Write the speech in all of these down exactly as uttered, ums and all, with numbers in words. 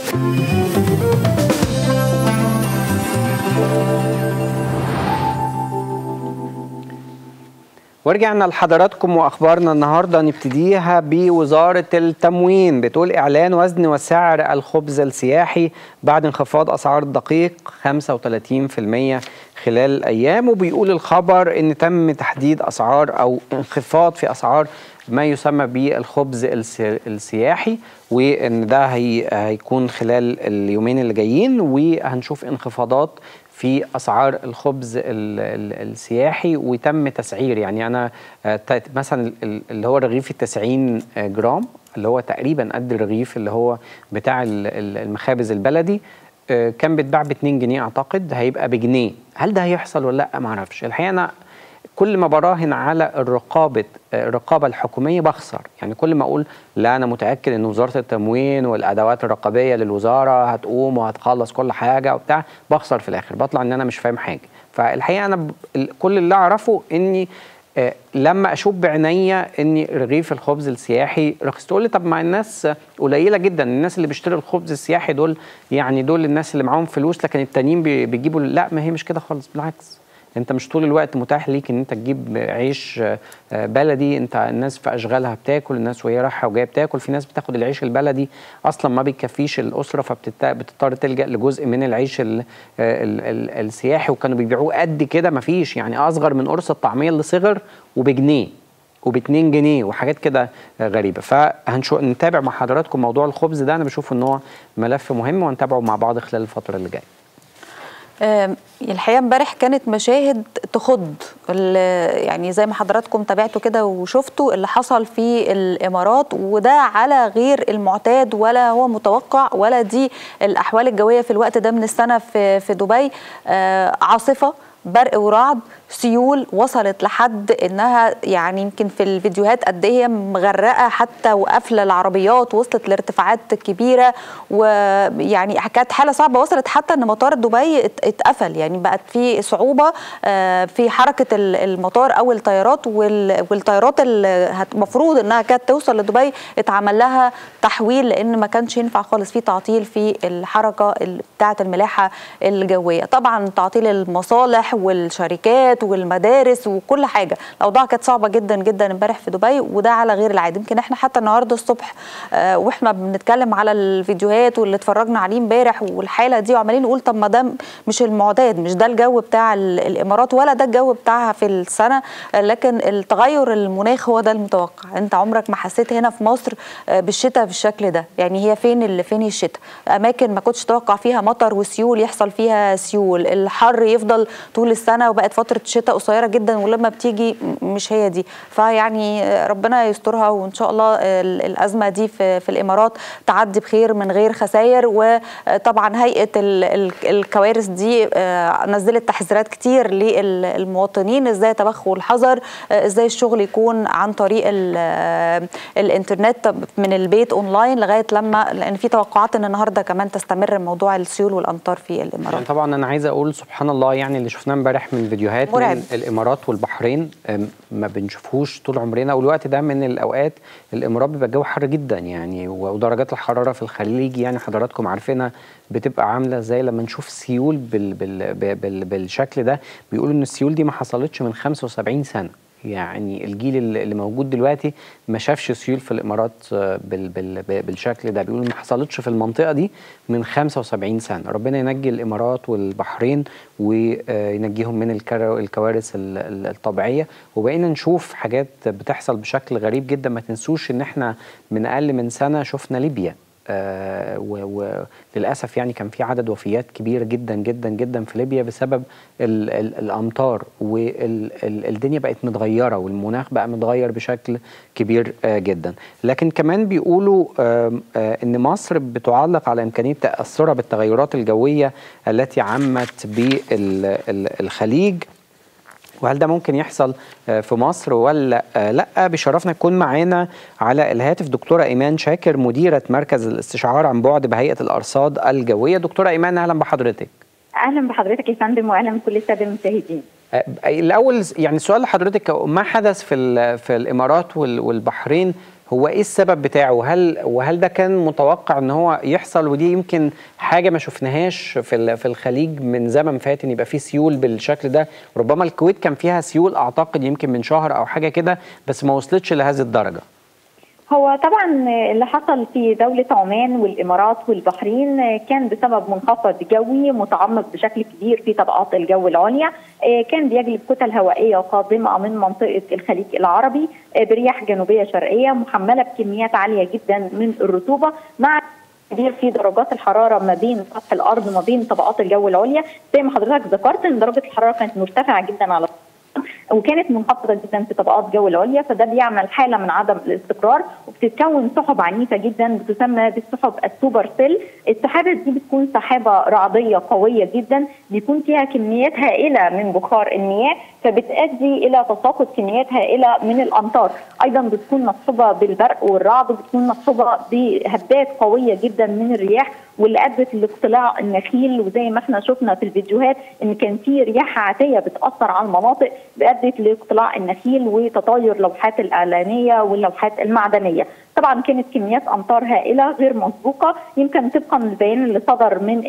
ورجعنا لحضراتكم واخبارنا النهارده نبتديها بوزاره التموين. بتقول اعلان وزن وسعر الخبز السياحي بعد انخفاض اسعار الدقيق خمسة وثلاثين بالمئة خلال الايام، وبيقول الخبر ان تم تحديد اسعار او انخفاض في اسعار ما يسمى بالخبز السياحي، وان ده هي هيكون خلال اليومين اللي جايين، وهنشوف انخفاضات في اسعار الخبز السياحي وتم تسعير. يعني انا مثلا اللي هو الرغيف التسعين جرام اللي هو تقريبا قد الرغيف اللي هو بتاع المخابز البلدي كان بيتباع ب اتنين جنيه، اعتقد هيبقى بجنيه. هل ده هيحصل ولا لا؟ ما اعرفش الحقيقه. انا كل ما براهن على الرقابه الرقابه الحكوميه بخسر. يعني كل ما اقول لا انا متاكد ان وزاره التموين والادوات الرقابيه للوزاره هتقوم وهتخلص كل حاجه وبتاع، بخسر في الاخر، بطلع ان انا مش فاهم حاجه. فالحقيقه انا كل اللي اعرفه اني آه لما اشوف بعينيا ان رغيف الخبز السياحي رخيص. تقول لي طب ما الناس قليله جدا، الناس اللي بيشتروا الخبز السياحي دول يعني دول الناس اللي معاهم فلوس، لكن التانيين بيجيبوا. لا، ما هي مش كده خالص، بالعكس. انت مش طول الوقت متاح ليك ان انت تجيب عيش بلدي. انت الناس في اشغالها بتاكل، الناس وهي رايحه وجايه بتاكل. في ناس بتاخد العيش البلدي اصلا ما بيكفيش الاسره، فبتضطر تلجا لجزء من العيش ال ال ال السياحي، وكانوا بيبيعوه قد كده، ما فيش يعني اصغر من قرص الطعميه اللي صغر وبجنيه وباتنين جنيه وحاجات كده غريبه. فهنشوف نتابع مع حضراتكم موضوع الخبز ده. انا بشوف ان هو ملف مهم وهنتابعه مع بعض خلال الفتره اللي جايه. الحقيقه امبارح كانت مشاهد تخض، يعني زي ما حضراتكم تابعتوا كده وشفتوا اللي حصل في الامارات، وده على غير المعتاد ولا هو متوقع ولا دي الاحوال الجويه في الوقت ده من السنه في في دبي. عاصفه، برق ورعد، سيول وصلت لحد انها يعني يمكن في الفيديوهات قد ايه هي مغرقه حتى وقافله العربيات، وصلت لارتفاعات كبيره، ويعني كانت حاله صعبه. وصلت حتى ان مطار دبي اتقفل، يعني بقت في صعوبه في حركه المطار او الطيارات، والطيارات اللي المفروض انها كانت توصل لدبي اتعمل لها تحويل لان ما كانش ينفع خالص، في تعطيل في الحركه بتاعه الملاحه الجويه. طبعا تعطيل المصالح والشركات والمدارس وكل حاجه، الاوضاع كانت صعبه جدا جدا امبارح في دبي، وده على غير العاده. يمكن احنا حتى النهارده الصبح آه واحنا بنتكلم على الفيديوهات واللي اتفرجنا عليه امبارح والحاله دي، وعمالين نقول طب ما ده مش المعتاد، مش ده الجو بتاع الامارات ولا ده الجو بتاعها في السنه، لكن التغير المناخ هو ده المتوقع. انت عمرك ما حسيت هنا في مصر آه بالشتاء بالشكل ده. يعني هي فين اللي فين الشتاء؟ اماكن ما كنتش تتوقع فيها مطر وسيول يحصل فيها سيول، الحر يفضل طول السنه، وبقت فتره شتاء قصيره جدا ولما بتيجي مش هي دي. فيعني ربنا يسترها وان شاء الله الازمه دي في, في الامارات تعدي بخير من غير خسائر. وطبعا هيئه الكوارث دي نزلت تحذيرات كتير للمواطنين، ازاي يتبخوا الحذر، ازاي الشغل يكون عن طريق الانترنت من البيت اونلاين لغايه لما، لان في توقعات ان النهارده كمان تستمر موضوع السيول والامطار في الامارات. يعني طبعا انا عايزه اقول سبحان الله، يعني اللي شفناه امبارح من فيديوهات مرعب. من الامارات والبحرين ما بنشوفوش طول عمرنا، والوقت ده من الاوقات الامارات بيبقى الجو حر جدا يعني، ودرجات الحراره في الخليج يعني حضراتكم عارفينها بتبقى عامله ازاي. لما نشوف سيول بال بال بال بالشكل ده، بيقولوا ان السيول دي ما حصلتش من خمسة وسبعين سنه. يعني الجيل اللي موجود دلوقتي ما شافش سيول في الامارات بال بال بالشكل ده. بيقولوا ما حصلتش في المنطقه دي من خمسة وسبعين سنه. ربنا ينجي الامارات والبحرين وينجيهم من الكوارث الطبيعيه. وبقينا نشوف حاجات بتحصل بشكل غريب جدا. ما تنسوش ان احنا من اقل من سنه شفنا ليبيا، آه وللاسف يعني كان في عدد وفيات كبيره جدا جدا جدا في ليبيا بسبب ال ال الامطار، والدنيا بقت متغيره والمناخ بقى متغير بشكل كبير آه جدا. لكن كمان بيقولوا آه آه ان مصر بتعلق على امكانيه تاثرها بالتغيرات الجويه التي عمت بالخليج، وهل ده ممكن يحصل في مصر ولا لا؟ بيشرفنا يكون معانا على الهاتف دكتوره ايمان شاكر، مديره مركز الاستشعار عن بعد بهيئه الارصاد الجويه. دكتوره ايمان اهلا بحضرتك. اهلا بحضرتك يا فندم، واهلا بكل الساده المشاهدين. الاول يعني سؤال لحضرتك، ما حدث في في الامارات والبحرين هو ايه السبب بتاعه؟ هل وهل ده كان متوقع ان هو يحصل؟ ودي يمكن حاجه ما شفناهاش في في الخليج من زمن فات، ان يبقى فيه سيول بالشكل ده. ربما الكويت كان فيها سيول اعتقد يمكن من شهر او حاجه كده، بس ما وصلتش لهذه الدرجه. هو طبعا اللي حصل في دولة عمان والإمارات والبحرين كان بسبب منخفض جوي متعمق بشكل كبير في طبقات الجو العليا، كان بيجلب كتل هوائية قادمة من منطقة الخليج العربي برياح جنوبية شرقية محملة بكميات عالية جدا من الرطوبة، مع كبير في درجات الحراره ما بين سطح الارض وما بين طبقات الجو العليا. زي ما حضرتك ذكرت ان درجه الحراره كانت مرتفعه جدا على وكانت منخفضه جدا في طبقات الجو العليا، فده بيعمل حاله من عدم الاستقرار، وبتتكون سحب عنيفه جدا بتسمى بالسحب السوبر سيل. السحابه دي بتكون سحابه رعديه قويه جدا بيكون فيها كميات هائله من بخار المياه، فبتؤدي الى تساقط كميات هائله من الامطار. ايضا بتكون مصحوبه بالبرق والرعد، وبتكون مصحوبه بهبات قويه جدا من الرياح، واللي ادت لاقتلاع النخيل. وزي ما احنا شفنا في الفيديوهات ان كان في رياح عاتيه بتاثر على المناطق ادت لاقتلاع النخيل وتطاير لوحات الاعلانيه واللوحات المعدنيه. طبعا كانت كميات امطار هائله غير مسبوقه، يمكن طبقا للبيان اللي صدر من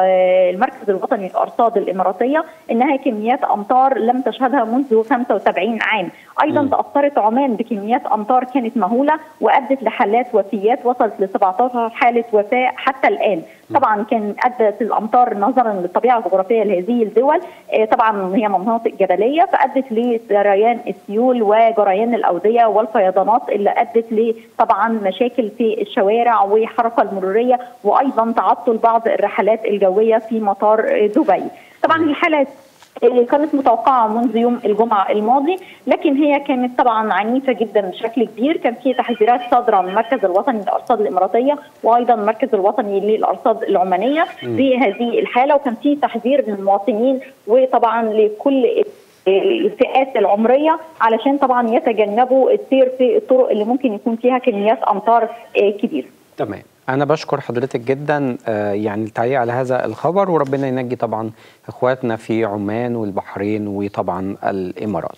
المركز الوطني للارصاد الاماراتيه انها كميات امطار لم تشهدها منذ خمسة وسبعين عام. ايضا م. تاثرت عمان بكميات امطار كانت مهوله وادت لحالات وفيات وصلت ل سبعتاشر حاله وفاه حتى الان. طبعا كان ادت الامطار نظرا للطبيعه الجغرافيه لهذه الدول، طبعا هي مناطق جبليه، فادت لجريان السيول وجريان الاوديه والفيضانات اللي ادت ل طبعا مشاكل في الشوارع والحركه المروريه، وايضا تعطل بعض الرحلات الجويه في مطار دبي. طبعا الحالات كانت متوقعه منذ يوم الجمعه الماضي، لكن هي كانت طبعا عنيفه جدا بشكل كبير. كان في تحذيرات صادره من المركز الوطني للارصاد الاماراتيه وايضا المركز الوطني للارصاد العمانيه بهذه الحاله، وكان في تحذير للمواطنين وطبعا لكل الفئات العمريه علشان طبعا يتجنبوا السير في الطرق اللي ممكن يكون فيها كميات امطار كبيره. تمام، أنا بشكر حضرتك جدا يعني التعليق على هذا الخبر، وربنا ينجي طبعا إخواتنا في عمان والبحرين وطبعا الإمارات.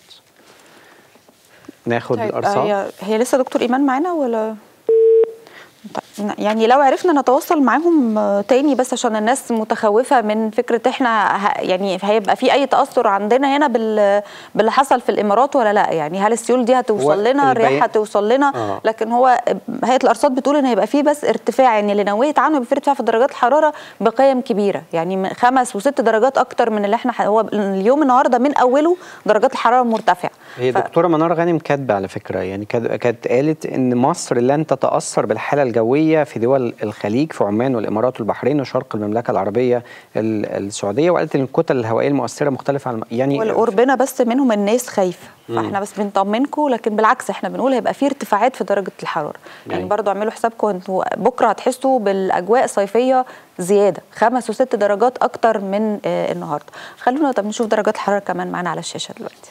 ناخد طيب الأرصاد. هي, هي لسه دكتور إيمان معانا ولا؟ يعني لو عرفنا نتواصل معاهم تاني، بس عشان الناس متخوفة من فكرة احنا يعني هيبقى في أي تأثر عندنا هنا باللي حصل في الإمارات ولا لا؟ يعني هل السيول دي هتوصل لنا، الرياح هتوصل لنا؟ آه. لكن هو هيئة الأرصاد بتقول إن هيبقى في بس ارتفاع، يعني اللي نويت عنه بيبقى في ارتفاع في درجات الحرارة بقيم كبيرة، يعني خمس وست درجات أكتر من اللي احنا هو اليوم النهارده من أوله درجات الحرارة مرتفعة. هي ف... دكتورة منار غانم كاتبة على فكرة، يعني كانت قالت إن مصر لن تتأثر بالحالة الجوية في دول الخليج، في عمان والامارات والبحرين وشرق المملكه العربيه السعوديه، وقالت ان الكتل الهوائيه المؤثره مختلفه عن يعني والقربنا بس منهم الناس خايفه، فاحنا بس بنطمنكم، لكن بالعكس احنا بنقول هيبقى في ارتفاعات في درجه الحراره. يعني, يعني برضو اعملوا حسابكم انتوا بكره هتحسوا بالاجواء صيفيه زياده، خمس وست درجات اكتر من آه النهارده. خلونا طب نشوف درجات الحراره كمان معانا على الشاشه دلوقتي.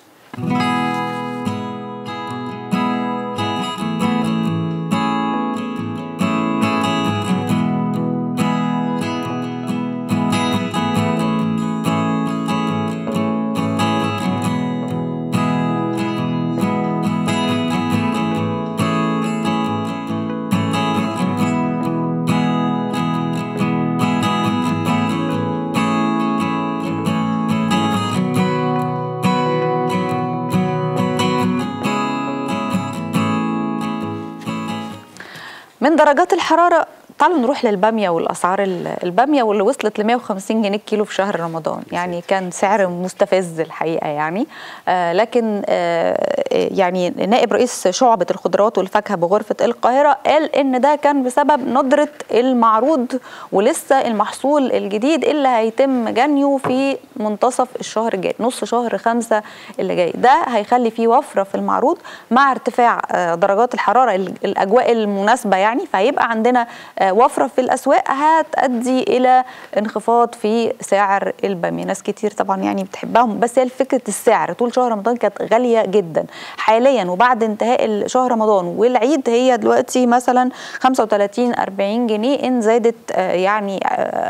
من درجات الحرارة تعالوا نروح للبامية والأسعار. البامية واللي وصلت ل مية وخمسين جنيه الكيلو في شهر رمضان، يعني كان سعر مستفز الحقيقة يعني. آه لكن آه يعني نائب رئيس شعبة الخضروات والفاكهة بغرفة القاهرة قال إن ده كان بسبب ندرة المعروض ولسه المحصول الجديد اللي هيتم جنيه في منتصف الشهر الجاي، نص شهر خمسة اللي جاي. ده هيخلي فيه وفرة في المعروض مع ارتفاع آه درجات الحرارة، الأجواء المناسبة يعني، فهيبقى عندنا آه وفره في الاسواق هتؤدي الى انخفاض في سعر الباميه. ناس كتير طبعا يعني بتحبهم، بس هي فكره السعر طول شهر رمضان كانت غاليه جدا. حاليا وبعد انتهاء شهر رمضان والعيد هي دلوقتي مثلا خمسة وثلاثين أربعين جنيه، ان زادت يعني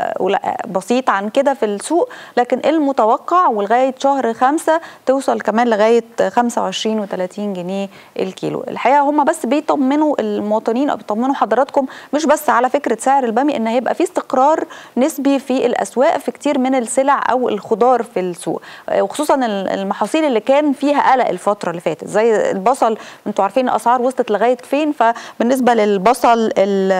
بسيط عن كده في السوق، لكن المتوقع ولغايه شهر خمسة توصل كمان لغايه خمسة وعشرين وثلاثين جنيه الكيلو. الحقيقه هم بس بيطمنوا المواطنين او بيطمنوا حضراتكم مش بس على فكره سعر البامي، ان هيبقى في استقرار نسبي في الاسواق في كتير من السلع او الخضار في السوق، وخصوصا المحاصيل اللي كان فيها قلق الفتره اللي فاتت زي البصل. انتوا عارفين الاسعار وصلت لغايه فين، فبالنسبه للبصل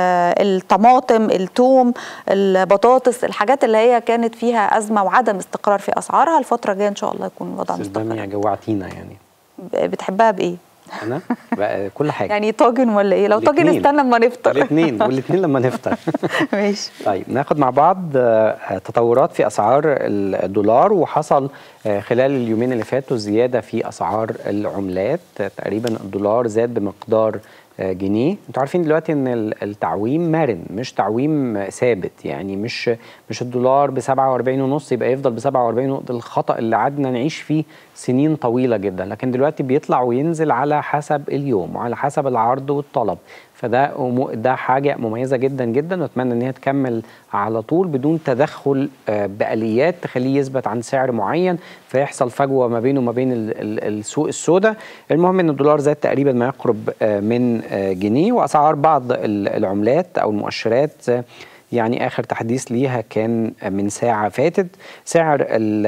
الطماطم الثوم البطاطس الحاجات اللي هي كانت فيها ازمه وعدم استقرار في اسعارها الفتره الجايه ان شاء الله يكون الوضع مستقر. الباميه جوعتينا يعني. بتحبها بايه؟ انا بقى كل حاجه يعني طاجن ولا ايه؟ لو طاجن استنى لما نفطر. الاثنين والاثنين لما نفطر. ماشي. طيب ناخد مع بعض تطورات في اسعار الدولار، وحصل خلال اليومين اللي فاتوا زياده في اسعار العملات. تقريبا الدولار زاد بمقدار جنيه. انتوا عارفين دلوقتي ان التعويم مرن مش تعويم ثابت، يعني مش مش الدولار ب سبعة وأربعين ونص يبقى يفضل ب سبعة وأربعين ونص، الخطأ اللي قعدنا نعيش فيه سنين طويلة جدا. لكن دلوقتي بيطلع وينزل على حسب اليوم وعلى حسب العرض والطلب، فده ده حاجة مميزة جدا جدا، واتمنى ان هي تكمل على طول بدون تدخل بآليات تخليه يثبت عن سعر معين فيحصل فجوة ما بينه وما بين السوق السوداء. المهم ان الدولار زاد تقريبا ما يقرب من جنيه، واسعار بعض العملات او المؤشرات يعني اخر تحديث ليها كان من ساعة فاتت. سعر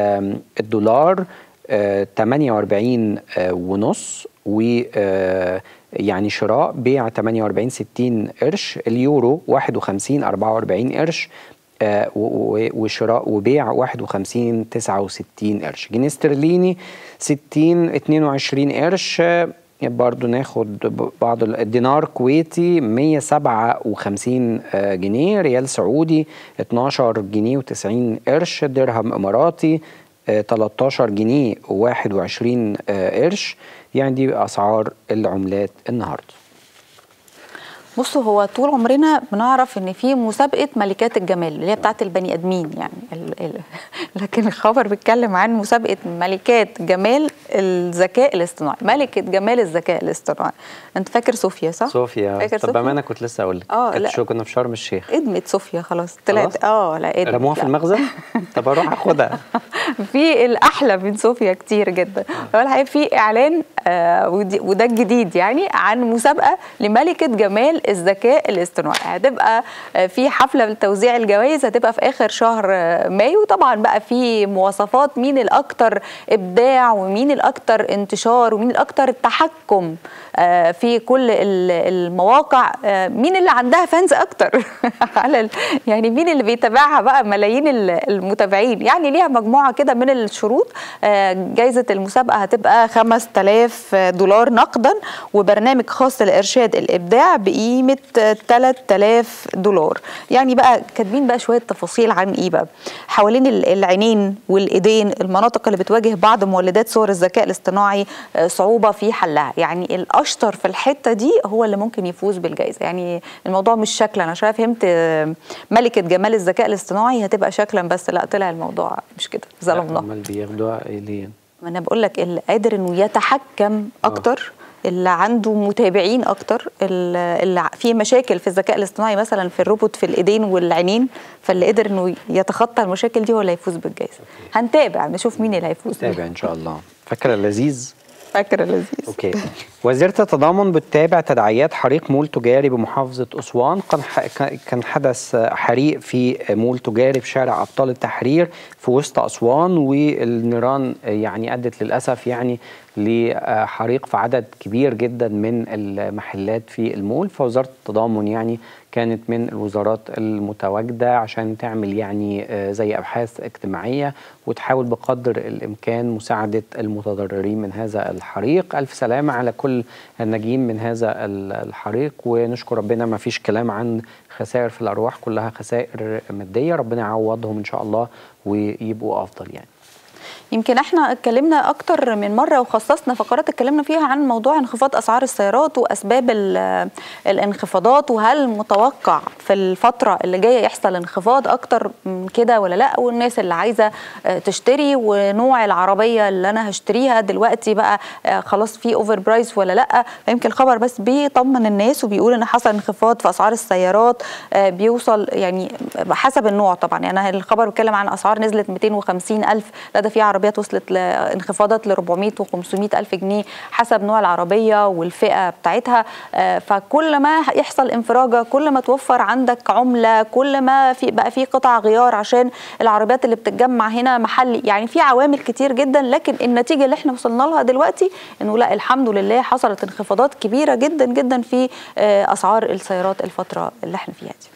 الدولار ثمانية وأربعين ونص، و يعني شراء بيع ثمانية وأربعين ستين قرش. اليورو واحد وخمسين أربعة وأربعين قرش، آه وشراء وبيع واحد وخمسين تسعة وستين قرش. جنيه استرليني ستين اتنين وعشرين قرش. آه برضو ناخد بعض. الدينار كويتي مية وسبعة وخمسين آه جنيه. ريال سعودي اتناشر جنيه وتسعين قرش. درهم اماراتي آه تلتاشر جنيه وواحد وعشرين آه قرش. يعني دي أسعار العملات النهارده. بصوا، هو طول عمرنا بنعرف ان في مسابقه ملكات الجمال اللي هي بتاعت البني ادمين يعني ال ال لكن الخبر بيتكلم عن مسابقه ملكات جمال الذكاء الاصطناعي، ملكه جمال الذكاء الاصطناعي. انت فاكر صوفيا صح؟ صوفيا. فاكر طب بامانه انا كنت لسه اقول لك اه لا شو كنا في شرم الشيخ ادمت صوفيا خلاص طلعت. اه لا ادمت. رموها في المخزن. طب اروح اخدها. في الاحلى من صوفيا كتير جدا. هو الحقيقه في اعلان آه وده الجديد يعني عن مسابقه لملكه جمال الذكاء الاصطناعي. هتبقى في حفله لتوزيع الجوائز، هتبقى في اخر شهر مايو. طبعا بقى في مواصفات مين الاكثر ابداع ومين الاكثر انتشار ومين الاكثر تحكم في كل المواقع، مين اللي عندها فانز اكتر على يعني مين اللي بيتابعها بقى ملايين المتابعين. يعني ليها مجموعه كده من الشروط. جائزه المسابقه هتبقى خمسة آلاف دولار نقدا، وبرنامج خاص لارشاد الابداع بقيمه ثلاثة آلاف دولار. يعني بقى كاتبين بقى شويه تفاصيل عن ايه بقى حوالين العينين والايدين، المناطق اللي بتواجه بعض مولدات صور الذكاء الاصطناعي صعوبه في حلها. يعني الاشطر في الحته دي هو اللي ممكن يفوز بالجائزه. يعني الموضوع مش شكلا، انا شايف فهمت ملكه جمال الذكاء الاصطناعي هتبقى شكلا بس، لا طلع الموضوع مش كده، ظلمنا. امال بياخدوها ايه ليه؟ ما انا بقول لك اللي قادر انه يتحكم اكتر، اللي عنده متابعين اكتر، اللي في مشاكل في الذكاء الاصطناعي مثلا في الروبوت في الايدين والعينين، فاللي قدر انه يتخطى المشاكل دي هو اللي هيفوز بالجائزه. هنتابع نشوف مين اللي هيفوز. نتابع ان شاء الله. فاكره لذيذ؟ فاكره لذيذ. اوكي. وزيره التضامن بتتابع تداعيات حريق مول تجاري بمحافظه اسوان. كان حدث حريق في مول تجاري في شارع ابطال التحرير في وسط اسوان، والنيران يعني ادت للاسف يعني لحريق في عدد كبير جدا من المحلات في المول. فوزاره التضامن يعني كانت من الوزارات المتواجده عشان تعمل يعني زي ابحاث اجتماعيه وتحاول بقدر الامكان مساعده المتضررين من هذا الحريق. الف سلامه على كل الناجين من هذا الحريق، ونشكر ربنا ما فيش كلام عن خسائر في الارواح، كلها خسائر ماديه. ربنا يعوضهم ان شاء الله ويبقوا افضل. يعني يمكن احنا اتكلمنا اكتر من مره وخصصنا فقرات اتكلمنا فيها عن موضوع انخفاض اسعار السيارات واسباب الانخفاضات، وهل متوقع في الفتره اللي جايه يحصل انخفاض اكتر من كده ولا لا، والناس اللي عايزه تشتري ونوع العربيه اللي انا هشتريها دلوقتي بقى خلاص في اوفر برايس ولا لا. فيمكن الخبر بس بيطمن الناس وبيقول ان حصل انخفاض في اسعار السيارات بيوصل يعني حسب النوع طبعا. يعني الخبر بيتكلم عن اسعار نزلت مئتين وخمسين ألف، لا ده في عربيات وصلت لانخفاضات ل أربعمئة وخمسمئة ألف جنيه حسب نوع العربيه والفئه بتاعتها. فكل ما يحصل انفراجه كل ما توفر عندك عمله، كل ما في بقى في قطع غيار عشان العربيات اللي بتتجمع هنا محلي. يعني في عوامل كتير جدا، لكن النتيجه اللي احنا وصلنا لها دلوقتي انه لا الحمد لله حصلت انخفاضات كبيره جدا جدا في اسعار السيارات الفتره اللي احنا فيها دي.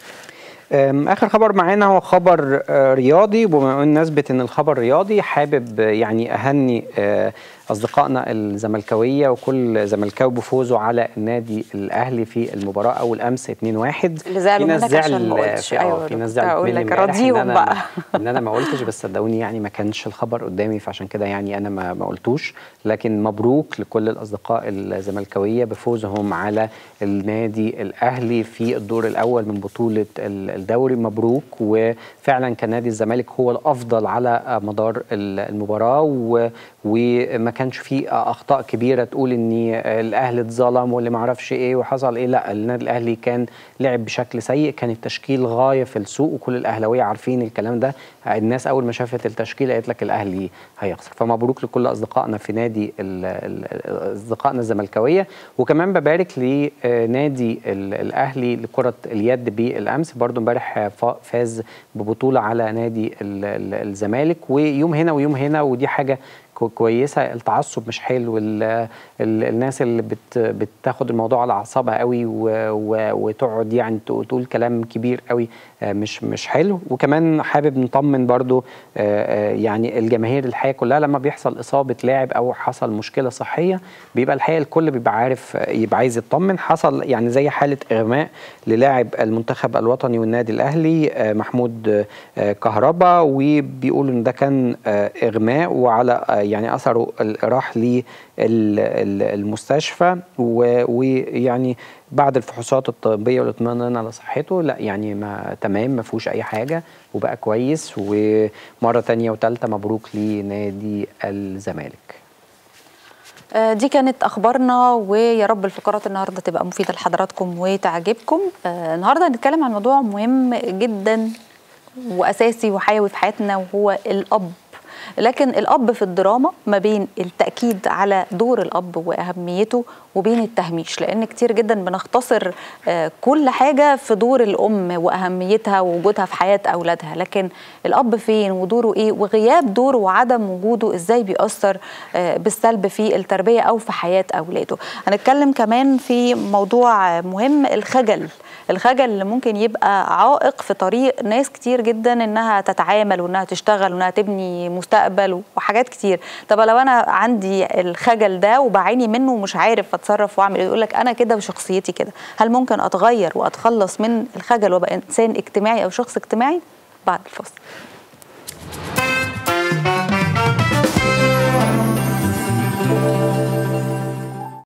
اخر خبر معانا هو خبر رياضي، وبمناسبه ان الخبر رياضي حابب يعني اهني اصدقائنا الزملكاويه وكل زملكاوي بفوزه على النادي الاهلي في المباراه اول امس اتنين واحد. اللي زعلوا منك عشان ما قلتش. ايوه في ناس زعلت مني امبارح ان انا بقى. ان انا ما قلتش، بس صدقوني يعني ما كانش الخبر قدامي، فعشان كده يعني انا ما ما قلتوش. لكن مبروك لكل الاصدقاء الزملكاويه بفوزهم على النادي الاهلي في الدور الاول من بطوله الدوري. مبروك، وفعلا كان نادي الزمالك هو الافضل على مدار المباراه، وما كانش فيه اخطاء كبيره تقول ان الاهلي اتظلم واللي ما اعرفش ايه وحصل ايه. لا، النادي الاهلي كان لعب بشكل سيء، كان التشكيل غايه في السوء، وكل الاهلاويه عارفين الكلام ده. الناس اول ما شافت التشكيل قالت لك الاهلي هيخسر. فمبروك لكل اصدقائنا في نادي اصدقائنا الزملكاويه. وكمان ببارك لنادي الاهلي لكره اليد بالامس، برضو امبارح فاز ببطوله على نادي الزمالك. ويوم هنا ويوم هنا، ودي حاجه كويسه. التعصب مش حلو، الناس اللي بت بتاخد الموضوع على اعصابها قوي وتقعد يعني تقول كلام كبير قوي مش مش حلو. وكمان حابب نطمن برضو يعني الجماهير الحقيقه كلها لما بيحصل اصابه لاعب او حصل مشكله صحيه، بيبقى الحقيقه الكل بيبقى عارف يبقى عايز يطمن. حصل يعني زي حاله اغماء للاعب المنتخب الوطني والنادي الاهلي محمود كهربا، وبيقولوا ان ده كان اغماء وعلى يعني اثره راح للمستشفى، ويعني بعد الفحوصات الطبيه والاطمئنان على صحته لا يعني ما تمام، ما فيهوش اي حاجه وبقى كويس. ومره ثانيه وثالثه مبروك لنادي الزمالك. دي كانت اخبارنا، ويا رب الفقرات النهارده تبقى مفيده لحضراتكم وتعجبكم. النهارده هنتكلم عن موضوع مهم جدا واساسي وحيوي في حياتنا، وهو الاب. لكن الأب في الدراما ما بين التأكيد على دور الأب وأهميته وبين التهميش، لأن كتير جدا بنختصر كل حاجة في دور الأم وأهميتها ووجودها في حياة أولادها. لكن الأب فين ودوره إيه، وغياب دوره وعدم وجوده إزاي بيأثر بالسلب في التربية أو في حياة أولاده. هنتكلم كمان في موضوع مهم، الخجل. الخجل اللي ممكن يبقى عائق في طريق ناس كتير جدا انها تتعامل وانها تشتغل وانها تبني مستقبل وحاجات كتير. طب لو انا عندي الخجل ده وبعاني منه ومش عارف اتصرف واعمل ايه، يقول لك انا كده وشخصيتي كده، هل ممكن اتغير واتخلص من الخجل وابقى انسان اجتماعي او شخص اجتماعي؟ بعد الفاصل.